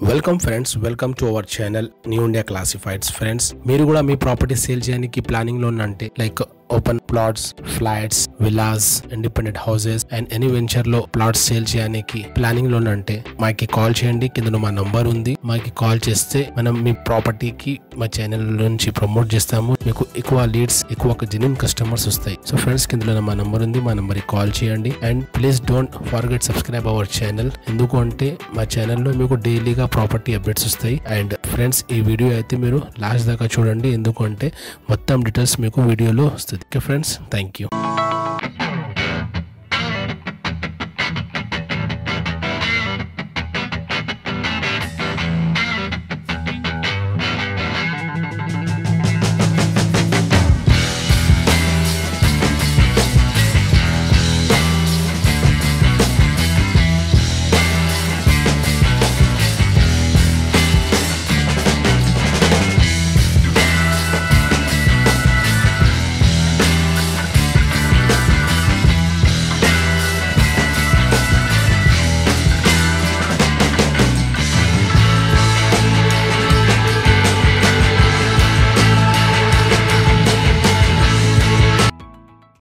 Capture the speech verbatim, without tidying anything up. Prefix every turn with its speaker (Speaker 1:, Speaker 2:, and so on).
Speaker 1: Welcome friends, welcome to our channel new India classifieds. Friends, మీరు కూడా మీ property sale చేయడానికి ప్లానింగ్ లో ఉన్నంటే like open plots, flats, villas, independent houses and any venture లో plots sale చేయడానికి planning లో ఉన్నంటే మాకి కాల్ చేయండి. కింద మా నంబర్ ఉంది, మాకి కాల్ చేస్తే మనం మీ ప్రాపర్టీకి మా ఛానల్ నుంచి ప్రమోట్ చేస్తాము. మీకు ఎక్కువ లీడ్స్, ఎక్కువ జెన్యూన్ కస్టమర్స్ వస్తాయి. సో ఫ్రెండ్స్, కింద మా నంబర్ ఉంది, మా నంబర్ కి కాల్ చేయండి. And please don't forget subscribe our channel. ఎందుకు అంటే మా ఛానల్లో మీకు డైలీగా ప్రాపర్టీ అప్డేట్స్ వస్తాయి. అండ్ ఫ్రెండ్స్, ఈ వీడియో అయితే మీరు లాస్ట్ దాకా చూడండి, ఎందుకంటే మొత్తం డీటెయిల్స్ మీకు వీడియోలో వస్తుంది. Okay friends, thank you.